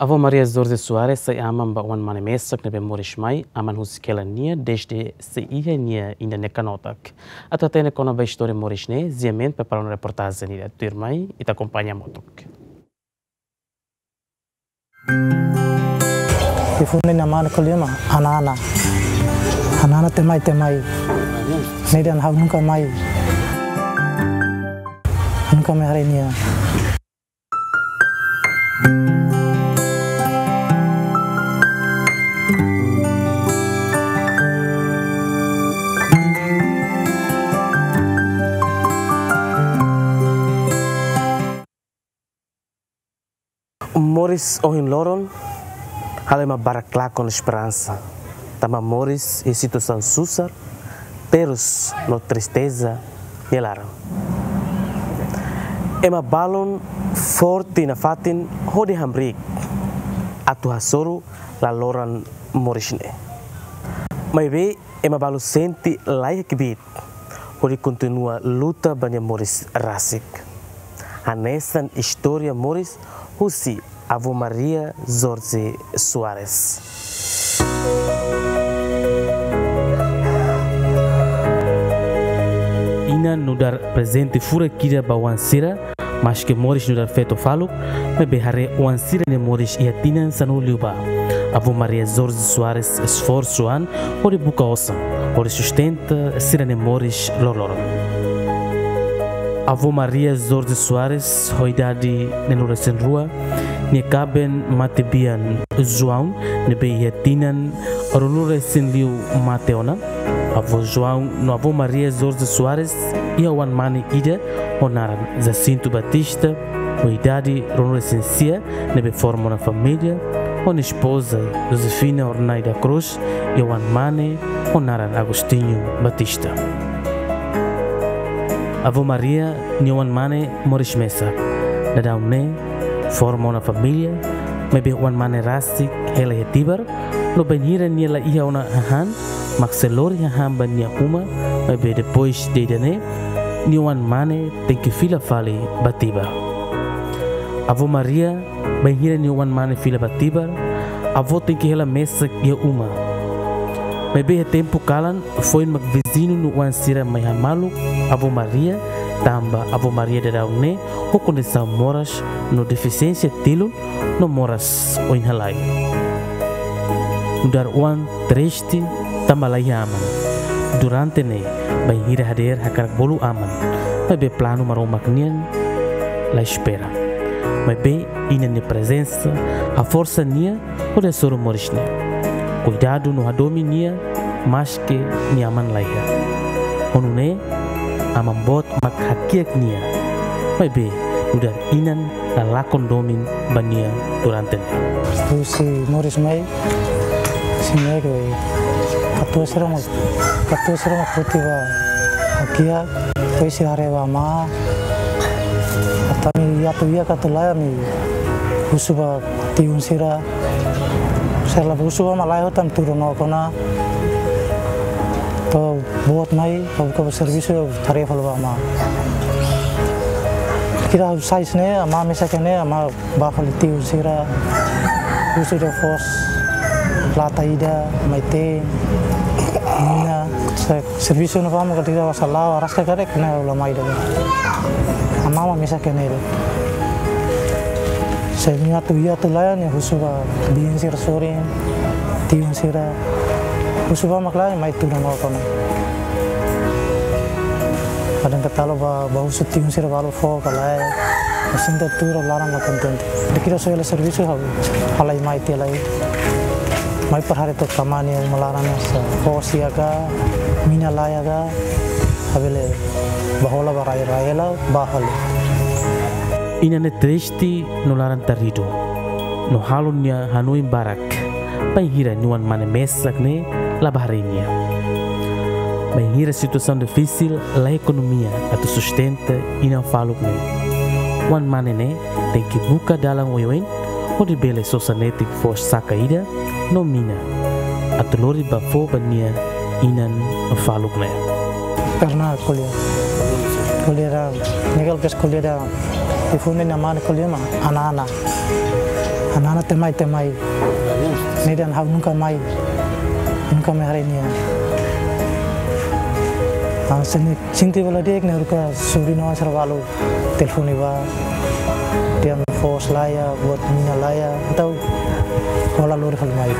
Avó Maria Zorze Soares sai aman ba wan mane mesak nebe Moris mai aman huskela nia desde se ihe nia ainda ne canotak. Ato até ne kona ba história Moris ne ziamente para uma reportagem nia tur mai e te acompanha motok. Ifune na mana kolima anana temai nedan hau nunca mai hari nia. Moris ohin loron halema barakla com esperança. Tama Moris em situação susar, peros no tristeza nelaram. Ema balon forte na fatin hode hamrik atu hasoro la loran Morisne. Mas be ema balo senti laia kibit hode continua luta banha Moris rasik. Anesan história Moris Husi Avó Maria Zorze Soares. Ina nudar presente fura kira ba wansira, mas que Moris nudar feto falo, me behare wansira ne Moris ia tinan sanu liuba. Avó Maria Zorze Soares esforçoan, ore buka osam, ore sustenta sira ne Moris lorloro. Avó Maria Zorze Soares, hoidade nenurasen rua, ne kaben matebian João, ne behiatinan orulurasen liu mateona. Avó João, no Avó Maria Zorze Soares, ia wan mane ida, onaran Jacinto Batista, hoidade orulurasen sia, ne be forma na família, on esposa Josefina Ornai da Cruz, ia wan mane, onaran Agostinho Batista. Avó Maria nyawan mane Moris Mesa. Dadau ne forma una família, me be wan mane rasik hela hetibar, lo banhira nia la ia ona hahan, maxelori hahan ban nia uma, me be depois de dane, nyawan mane tem que fila fale batiba. Avó Maria banhira nyawan mane fila batibar, avó tem que hela mesa ia uma. Me be tempo kalan foi mag vizinho no wansira mai hamalu Avó Maria tamba Avó Maria de Raune o condição moras no deficiência tilo no moras o inhalai. Mudar uan triste tamba lai aman. Durante ne banhira hadir hakar bolu aman. Me be plano maromak nian la espera. Me be ina ne presença a força nia o de soro morisne. Cuidado no hadomi nia, mas que ni aman laia. Onune aman bot mak hakiak nia. Mai be udah inan la lakon domin bania durante ne. Si Moris mai si mai ko katu serong kutiva hakia koi si harewa ma atami ya tu ya katulaya mi husuba tiun sira Serla busuba malai hotam turun kona to buat mai kau servisu tarik falwa ma kira size ne ama misalkan ne ama bafaliti usira usira force plata ida maite mina servisu no pama ketika wasala waras kare kena ulama ida ama misalkan ne saya tu ya tu layan ya husuba biang sir sore tiun sira husuba maklai mai tu nama kono kadang ketalo ba husut tiun sira balu fo kalai mesin tu larang makan tente dikira soal servisu halai mai telai mai per hari tu kamani melarang fo siaga mina layaga habele bahola barai raela bahal Ina ne triste no laran tarido, no halunya Hanoi barak, banhira nuan mane mesak ne la baharinya. Banhira situação difícil la economia atau sustenta ina faluk ne. Wan mane ne tem que buka dalam oyoin, o de bele sosanetik for sakaida no mina. Atau lori bafo bania inan faluk ne. Karena kuliah, nikal kes kuliah Ifune na mana kuliah mah anak-anak anak temai ini dan hau nunca mai hari ini sinti bala dek ne ruka suri no servalu telepon iba dia fos laya buat mina laya atau hola lor mai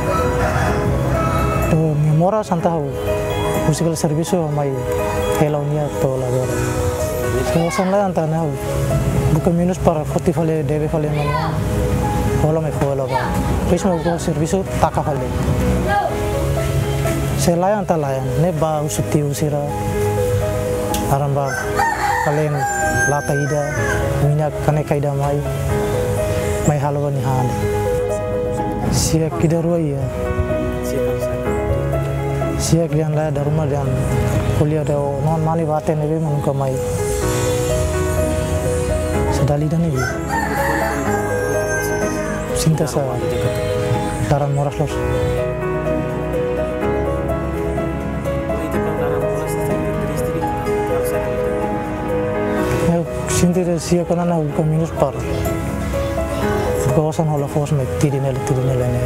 to ni mora santa hu musical service mai helaunia to la gora so sanla anta na hu bukan minus para koti fale debe fale mana hola mai hola ba pismo ko service taka fale selayan talayan ne ba usuti usira aramba kalen lata ida minyak kane kaida mai halwa ni han siak kidarwa ya siak yang la da rumah dan kuliah da non mali bate ne be mun kamai sedali dan ni sinta sa daran moras los sinti sia kana na bukan minus par kawasan hola fos me tirinele ne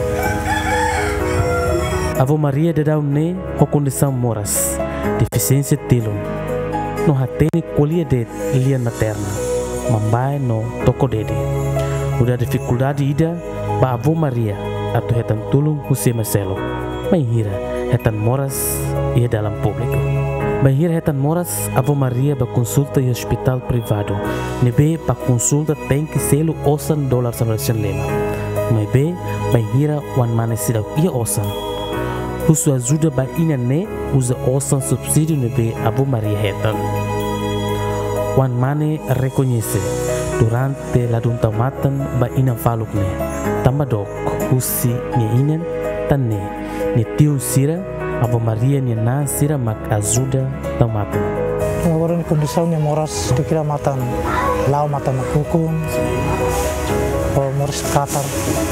Avo Maria de Daune ho condição moras deficiência tilum no hateni colia de lian materna mambai no toko dede udah dificuldade ida ba Avo Maria atau hetan tulung Jose Marcelo mahira hetan moras ia dalam público. Bahir hetan moras Avo Maria ba consulta em hospital privado. Nebe ba consulta tem que selo $8 salvação lema. Mas be bahira wan mane sidau ia osan. Husu ajuda ba ina ne usa osan subsídio nebe Avo Maria hetan. Wan mane reconhece durante la duntamatan ba ina faluk ne. Tamadok usi ne inen tanne ne tiu sira Avo Maria ni nasira mak ajuda tau mata. Orang ni kondisi ni moras dikira matan, lau mata makukun, moras katar,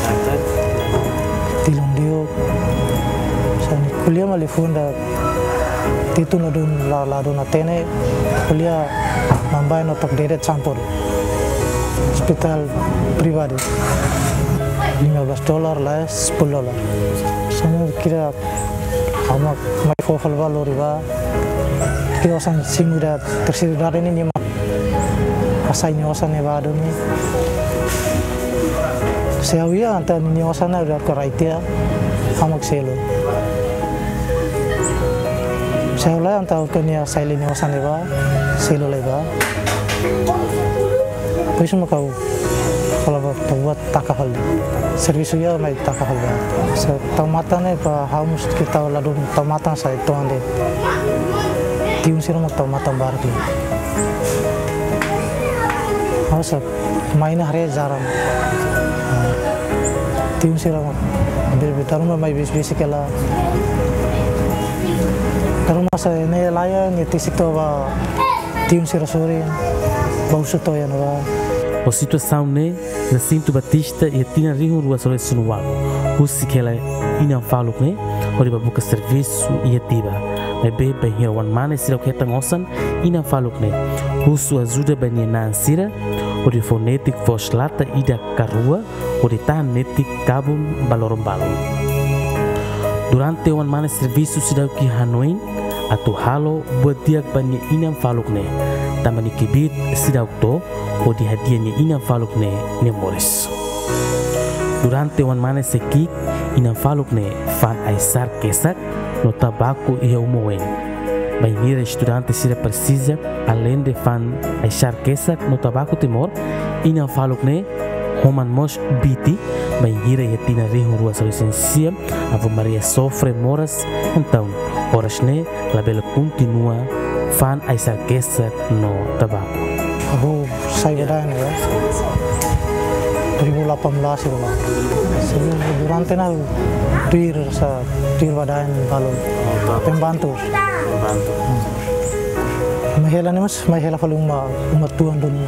tilung diok. So ni kuliah malifun dah titu ladun atene kuliah mambai no tok deret campur hospital pribadi $15 lah $10. Saya kira amak mai fofal valoriba kira osan simuda tersidar ini ni asai osan ne bado ni seawia anta ni osan ada keraitia amak selo seolah anta kenia saili ni osan ba selo leba pois makau kalau buat takahal servisunya mai takahal ba so tamatan ne pa hamus kita ladun tamatan sa ito ande tiun sira mo tamatan barki hausa maina hare jaram tiun sira mo betar mo mai bisi kala karuma sa ne laya ni tisito ba tiun sira sore bausu to ya no. A situação ne na Cinto Batista e tinha rinho rua solucionado. Husi que ela ina falo ne, ori babuka serviço e ativa. Mas be banheiro wan mane sira que tang osan ina falo ne. Husu ajuda banhe na ansira, ori fonetic vos lata ida karua, ori tahan netik kabum balorom balon. Durante wan mane serviço sida ki Hanoi atau halo buat dia banhe ina falo ne. Tamani kibit sida okto o di hadiahnya ina faluk ne Moris. Durante wan mane sekik ina faluk ne fan aisar kesak no tabaco e umoen. Banheira estudante sira precisa além de fan aisar kesak no tabaco timor ina faluk ne homan mos biti banheira e tina rihu rua licencia Avo Maria sofre moras então horas ne labela continua fan aisar kesak no tabaco. Aku saya berani ya 2018 itu lah sebelum durante na tuir badan balon pembantu mahela ni mas mahela falung umat tuan dulu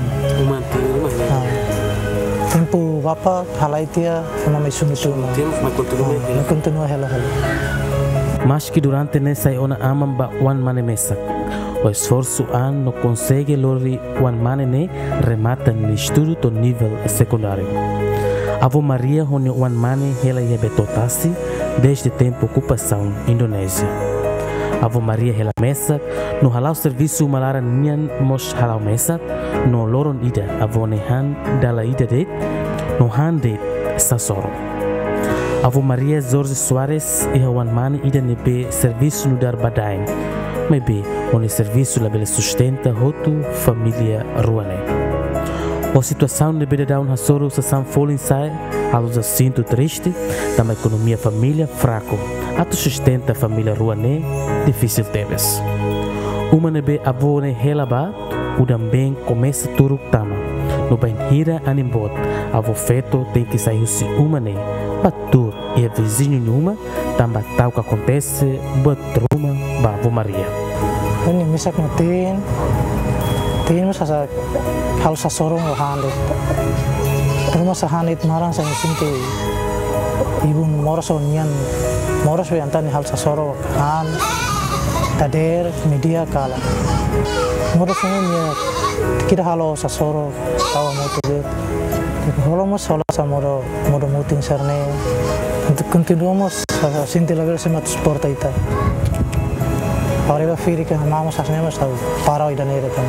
tempo bapa halai tia sama mesum itu continua hela mas que durante nessa ona amam ba wan mane mesak o esforço não consegue lori wan mane ne remata no estudo do nível secundário. Avo Maria hone wan mane hela ia betotasi desde tempo ocupação Indonésia. Avo Maria hela mesak no halau serviço malara nian mos halau mesak no loron ida avo nehan dala ida det no han det sasoro. Avo Maria Jorge Soares e wan mane ida nebe serviço no dar badain, mebe one serviço labele sustenta hotu família ruane. A situação de bebedaun hasoro sa san folin sai, halos sinto triste, da uma economia família fraco, ato sustenta a família ruane, difícil teves. Uma nebe avone helaba, o também começa turuk tama, no bem hira animbot, avo feto tem que sair se uma ne, batur e a vizinho numa, tamba tal que acontece, batruma, bavo Maria. Ini misak nutin masa hal sasorong handit. Rumah sahanit marang sa sinti ibun moros onian moros antani hal sasoro han tader media kala. Moros ini kira halo sasoro tawa motive. Halo mos halo sa modo muting sarne. Untuk continuamos sinti level semat sport ita. Arriba firi que amamos as nemas tau para ida nere kan.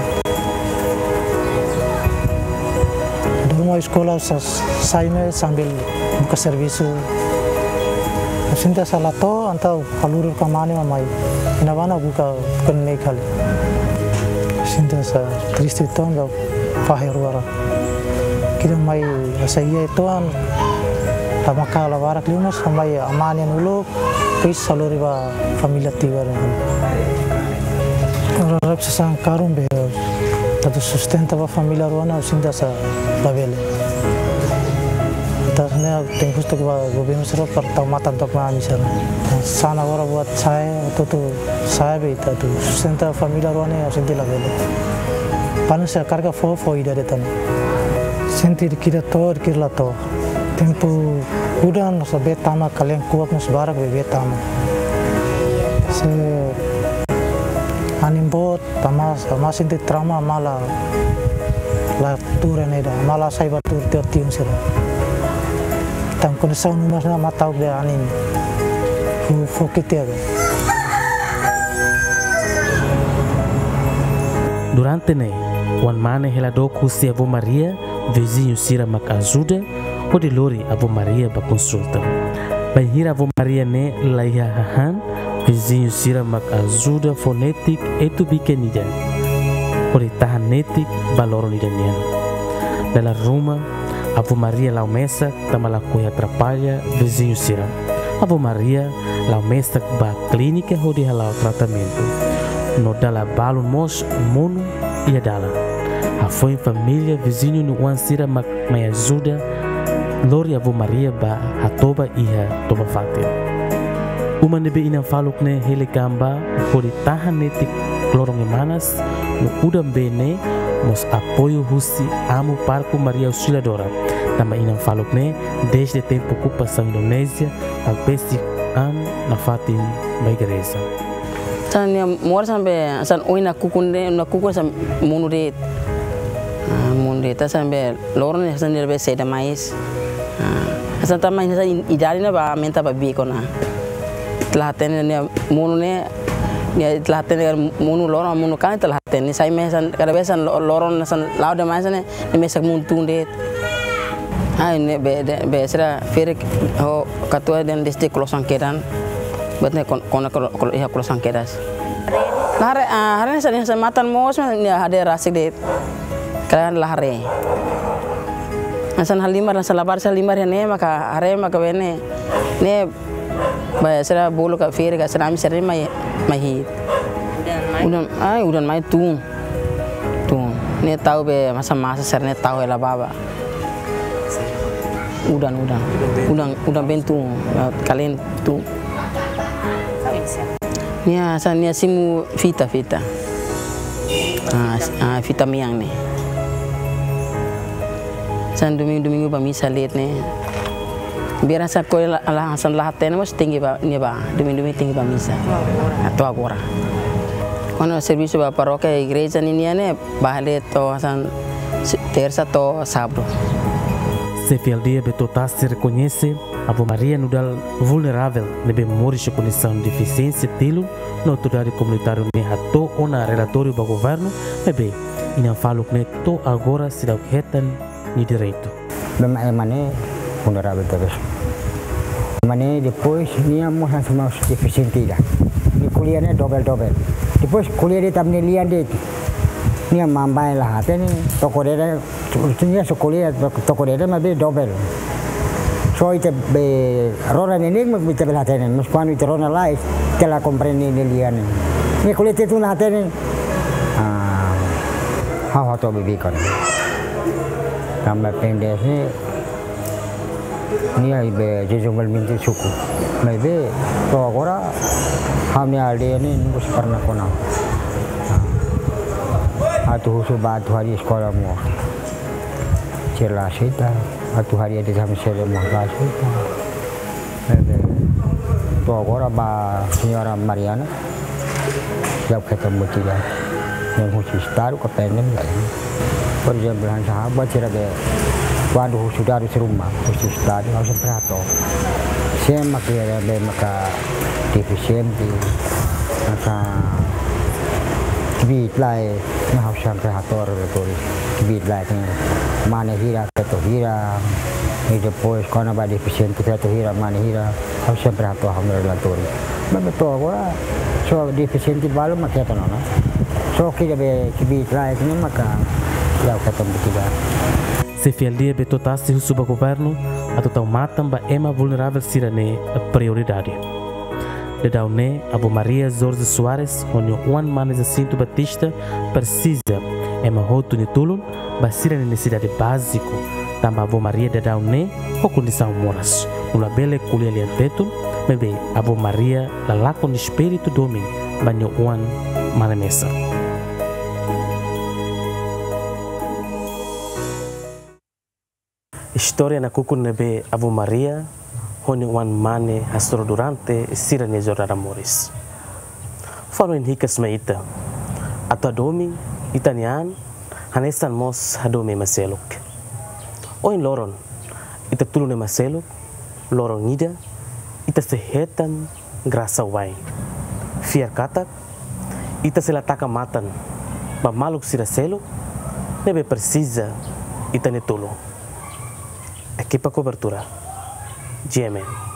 Dulu escola saime sambil buka serviço. Sinta salato antau paluru kamani mamai. Inavana buka kenne kali. Sinta sa triste tonga faheruara. Kira mai asaiya toan tamakala warak limas samai amani nulo kis saluriba familia tibar. Orang sesang karung be, tadu sustenta ba familia ruana sinda sa labele. Tasnya tengkus tu ba gobimu sera pertau matan tok na misal. Sana ora buat saya tu saya be tadu sustenta familia ruana sinda labele. Panu sa karga fo ida detan. Sinti kira to. Tempo udan sa betama kalian kuak mus barak be betama. Se animbot tamas sinti trauma mala la tura neda mala sai batur tertium sera tam condição numas na matau de anim fu kitega. Durante ne wan mane hela doku si Avo Maria vizinho sira mak ajuda o de lori Avo Maria ba consulta. Bai hira Avo Maria ne laiha hahan vizinho sira mak ajuda fonetik etu bikenida. Ori tahan netik baloro nidanian. Dalla Roma, Avo Maria lau mesa tamala kuya atrapalha vizinho sira. Avo Maria lau mesa ba clínica hodi halau tratamento. No dala balun mos mono ia dala. A foi família vizinho no wan sira mak mai ajuda. Lori Avo Maria ba hatoba iha toba fatil. Uma nebe ina faluk ne hele gamba hori tahan netik lorong emanas no udam bene mos apoio husi amo parco Maria Auxiliadora tamba ina faluk ne desde tempo ocupação Indonésia a basic an na fatin ba igreja. San ya mor sampai san oina kukunde na kukun sam munure munde ta sampai lorong ne san nerve seda mais. San tamai ne san idalina ba menta ba bikona. Telaten ne munu ne ya telaten munu loron munu kan telaten ni sai mesan kada besan loron san lauda mai ne mesak mun tunde ai ne be sera ferik ho katua dan distrik Kolosang Kedan betne kona iya Kolosang Kedas hari san matan mos ya hade rasik de kalian lahare san halimar san labar san limar ne maka hare maka bene ne Baya sera bolu ka fere ka sera mi sera mai hit. Udan mai tung. Ne tahu be masa sera ne tahu ela baba. Udan bentung kalian tu. Nia san nia simu fita. Fita miang ne. San domingo ba misa let ne. Biar saya kau lah hasan lahaten mas tinggi ba ni ba demi tinggi ba misa atau agora. Kalau serviço ba paróquia igreja ni ne bahale to hasan terça to sábado. Se fiel dia betotar se reconhece Ave Maria nudal vulnerável nebe morisce condição de deficiência tilo na autoridade comunitária nehato ou na relatório do governo nebe e não falo que to agora se dá retan ni direito. Bagaimana vulnerável terus. Mana depois nia mau sama deficiente dah. Ni kuliahnya double. Depois kuliah dia tak menilian dia. Nia mambai lah hati ni toko dia sebenarnya sekolah toko dia mesti double. So itu rona ini mesti berhati ni. Meskipun itu rona lain, telah kompreni nilian. Ni kuliah itu nak hati ni. Hal tu berbikar. Tambah pendek ni ibe jejungal minti suku. Maybe to agora kami alde ni nus pernah kona. Atu husu batu hari sekolah mu. Cerlah kita. Atu hari ada jam sore mu kelas kita. Maybe to agora ba senyora Mariana. Jauh ketemu tidak. Yang khusus taruh ke pendem lagi. Perjalanan sahabat cerah waduh sudah di rumah khusus tadi harus berato saya makai maka defisiensi maka bit lain harus berator bit lain mana hira atau hira itu pos karena pada defisiensi atau hira mana hira harus berator hamil relator betul gua so defisiensi baru makai apa nona so kita bit lain ini maka ya ketemu tidak. Se fiel dia betotasse o subgoverno, a total matam ba ema vulnerável sirane a prioridade. De daune Ave Maria Jorge Soares, onde Juan Manes Jacinto Batista precisa ema roto ni tulun, ba sirane necessidade básico, tamba Ave Maria de daune o condição moras. Nula bele kulia liantetun, mebe Ave Maria la laco ni espírito domin, banho Juan Manemesa. História na kuku nebe Ave Maria honi wan mane hastro durante sira ne jorara moris. Falo in hikas maita. Ato adomi itanian hanesan mos adomi maseluk. Oin loron ita tulu ne maseluk loron nida ita sehetan grasa wai. Fiar katak ita selataka matan ba maluk sira seluk nebe precisa ita ne tulu. Equipa cobertura. GMN.